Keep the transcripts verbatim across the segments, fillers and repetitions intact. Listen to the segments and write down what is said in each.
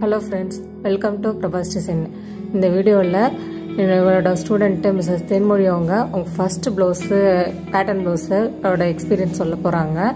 Hello friends, welcome to Prabhas Designs. In this video, my student Missus Tenmori avanga first blouse pattern blouse experience solla poranga.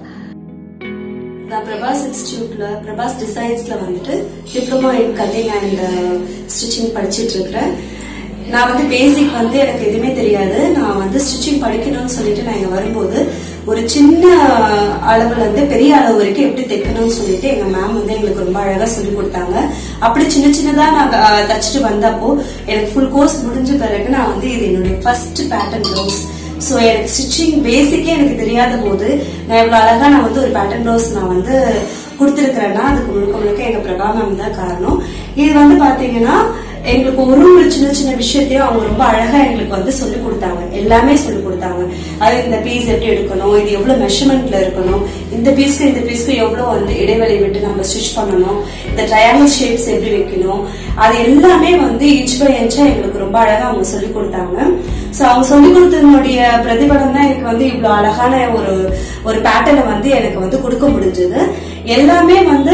The Prabhas Institute la Prabhas Designs la vandu diploma in cutting and uh, stitching படிச்சிட்டு இருக்கேன். நான் வந்து பேசிக் வந்து எனக்கு எதுமே தெரியாது. நான் வந்து ஸ்டிச்சிங் படிக்கணும்னு சொல்லிட்டு நான் இங்க வரும்போது ஒரு சின்ன அளவுல இருந்து பெரிய அளவு வரைக்கும் எப்படி தைக்கணும்னு சொல்லிட்டு எங்க மேம் வந்து எங்களுக்கு ரொம்ப அழகா சொல்லி கொடுத்தாங்க. அப்படி சின்ன சின்னதா நான் தச்சிட்டு வந்தப்போ எனக்கு ஃபுல் கோர்ஸ் முடிஞ்ச பிறகு நான் வந்து இது என்னோட ஃபர்ஸ்ட் பேட்டர்ன் ப்ளவுஸ். சோ எனக்கு ஸ்டிச்சிங் பேசிக்கே எனக்கு தெரியாத போது நான் இவ்வளவு அழகா நான் வந்து ஒரு பேட்டர்ன் ப்ளவுஸ் நான் வந்து கொடுத்திருக்கிறேன்னா அதுக்கு முழுக்க முழுக்க எங்க பிரபா மேம் தான் காரணம். இது வந்து பாத்தீங்கன்னா எங்களுக்கு ஒரு ஒரு சின்ன சின்ன விஷயத்தையும் அவங்க ரொம்ப அழகா எங்களுக்கு வந்து சொல்லி கொடுத்தாங்க. எல்லாமே சொல்லி கொடுத்தாங்க. அது இந்த பீஸ் எப்படி எடுக்கணும், இது எவ்வளவு மெஷர்மெண்ட்ல இருக்கணும், இந்த பீஸ்க்கு இந்த பீஸ்க்கு எவ்வளவு வந்து இடைவெளி விட்டு நம்ம ஸ்டிச் பண்ணணும், இந்த ட்ரையாங்கிள் ஷேப்ஸ் எப்படி வைக்கணும், அது எல்லாமே வந்து இன்ச் பை இன்ச்சா எங்களுக்கு ரொம்ப அழகா அவங்க சொல்லி கொடுத்தாங்க. சோ அவங்க சொல்லி கொடுத்ததனுடைய பிரதிபலம் தான் எனக்கு வந்து இவ்வளவு அழகான ஒரு ஒரு பேட்டர்னை வந்து எனக்கு வந்து கொடுக்க முடிஞ்சது. எல்லாமே வந்து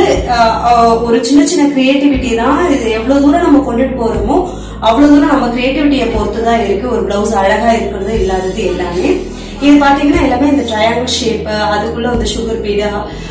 ஒரு சின்ன சின்ன கிரியேட்டிவிட்டி தான். இது எவ்வளவு தூரம் நம்ம கொண்டுட்டு போறோமோ அவ்வளவு தூரம் நம்ம கிரியேட்டிவிட்டியை பொறுத்துதான் இருக்கு ஒரு பிளவுஸ் அழகா இருக்கிறது இல்லாதது எல்லாமே. இது பாத்தீங்கன்னா எல்லாமே இந்த ட்ரையாங்கிள் ஷேப், அதுக்குள்ள வந்து சுகர் பீடா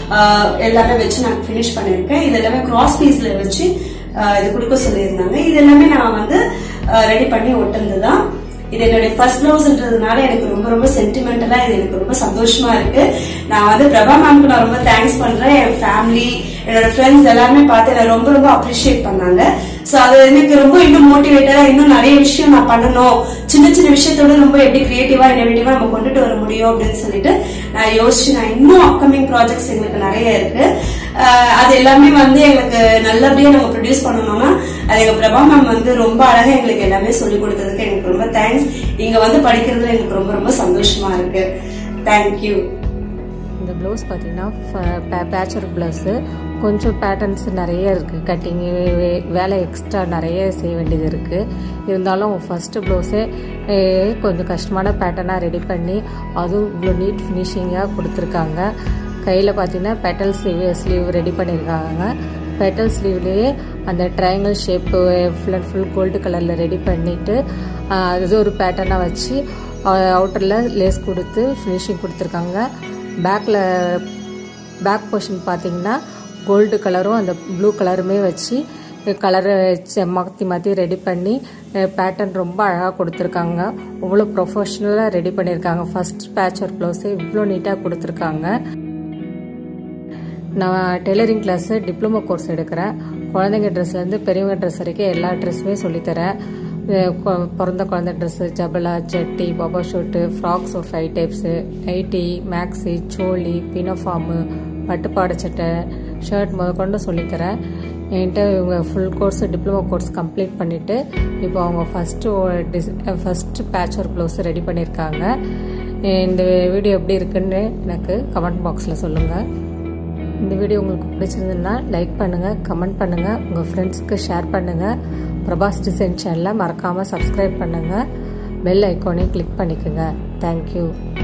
எல்லாமே வச்சு நான் பினிஷ் பண்ணிருக்கேன். இது எல்லாமே கிராஸ் பீஸ்ல வச்சு இது கொடுக்க சொல்லியிருந்தாங்க. இது எல்லாமே நான் வந்து ரெடி பண்ணி ஒட்டுனதுதான். இது என்னுடைய ஃபர்ஸ்ட் பிளவுஸ்ன்றதுனால எனக்கு ரொம்ப ரொம்ப சென்டிமெண்டலா இது எனக்கு ரொம்ப சந்தோஷமா இருக்கு. நான் வந்து பிரபா மேம்க்கு நான் ரொம்ப தேங்க்ஸ் பண்றேன். என் ஃபேமிலி, என்னோட ஃப்ரெண்ட்ஸ் எல்லாருமே பார்த்து என்ன ரொம்ப ரொம்ப அப்ரிஷியேட் பண்ணாங்க. சோ அது எனக்கு ரொம்ப இன்னும் மோட்டிவேட்டடா இன்னும் நிறைய விஷயம் நான் பண்ணணும், சின்ன சின்ன விஷயத்தோட ரொம்ப எப்படி கிரியேட்டிவா இன்னோவேட்டிவா நம்ம கொண்டுட்டு வர முடியும் அப்படின்னு சொல்லிட்டு நான் யோசிச்சு நான் இன்னும் அப்கமிங் ப்ராஜெக்ட்ஸ் எங்களுக்கு நிறைய இருக்கு. அது எல்லாமே வந்து எங்களுக்கு நல்லபடியா நம்ம ப்ரொடியூஸ் பண்ணணும்னா அது எங்க பிரபா மேம் வந்து ரொம்ப அழகா எங்களுக்கு எல்லாமே சொல்லி கொடுத்ததுக்கு எனக்கு ரொம்ப தேங்க்ஸ். இங்க வந்து படிக்கிறதுல எனக்கு ரொம்ப ரொம்ப சந்தோஷமா இருக்கு. தேங்க்யூ. இந்த ப்ளவுஸ் பார்த்தீங்கன்னா பேட்ச் ஒர்க் ப்ளவுஸு, கொஞ்சம் பேட்டர்ன்ஸ் நிறைய இருக்குது, கட்டிங் வேலை எக்ஸ்ட்ரா நிறைய செய்ய வேண்டியது இருக்குது. இருந்தாலும் ஃபஸ்ட்டு ப்ளவுஸே கொஞ்சம் கஷ்டமான பேட்டர்னாக ரெடி பண்ணி அதுவும் இவ்வளோ நீட் ஃபினிஷிங்காக கொடுத்துருக்காங்க. கையில் பார்த்தீங்கன்னா பெட்டல் ஸ்லீவ் ஸ்லீவ் ரெடி பண்ணியிருக்காங்க. பெட்டல் ஸ்லீவ்லேயே அந்த triangle shape full and full gold கலரில் ரெடி பண்ணிவிட்டு அது ஒரு பேட்டர்னாக வச்சு அவுட்டரில் லேஸ் கொடுத்து ஃபினிஷிங் கொடுத்துருக்காங்க. பேக்கில் பேக் போர்ஷன் பார்த்தீங்கன்னா கோல்டு கலரும் அந்த ப்ளூ கலருமே வச்சு கலரை மாற்றி மாற்றி ரெடி பண்ணி பேட்டர்ன் ரொம்ப அழகாக கொடுத்துருக்காங்க. அவ்வளோ ப்ரொஃபஷ்னலாக ரெடி பண்ணியிருக்காங்க. ஃபர்ஸ்ட் பேட்ச் ஒர்க் ப்ளவுஸே இவ்வளோ நீட்டாக கொடுத்துருக்காங்க. நான் டெய்லரிங் கிளாஸு டிப்ளமோ கோர்ஸ் எடுக்கிறேன். குழந்தைங்க ட்ரெஸ்லேருந்து பெரியவங்க ட்ரெஸ் வரைக்கும் எல்லா ட்ரெஸ்ஸுமே சொல்லித்தரேன். பிறந்த குழந்தை ட்ரெஸ்ஸு, ஜபலா, ஜட்டி, பாபா ஷூட்டு, ஃப்ராக்ஸ் ஒரு five types, nighty, maxi, choli, பினோஃபார்மு, பட்டுப்பாடு சட்டை, ஷர்ட் முத கொண்டு சொல்லித்தரேன். என்கிட்ட இவங்க full course diploma course complete பண்ணிவிட்டு இப்போ அவங்க ஃபஸ்ட்டு டிஸ் first patch work blouse ready பண்ணியிருக்காங்க. இந்த வீடியோ எப்படி இருக்குன்னு எனக்கு கமெண்ட் பாக்ஸில் சொல்லுங்கள். இந்த வீடியோ உங்களுக்கு பிடிச்சிருந்ததுன்னா லைக் பண்ணுங்கள், கமெண்ட் பண்ணுங்கள், உங்கள் ஃப்ரெண்ட்ஸ்க்கு ஷேர் பண்ணுங்கள். பிரபாஸ் டிசைன் சேனலை மறக்காமல் சப்ஸ்கிரைப் பண்ணுங்கள். பெல் ஐக்கானையும் கிளிக் பண்ணிக்கோங்க. தேங்க்யூ.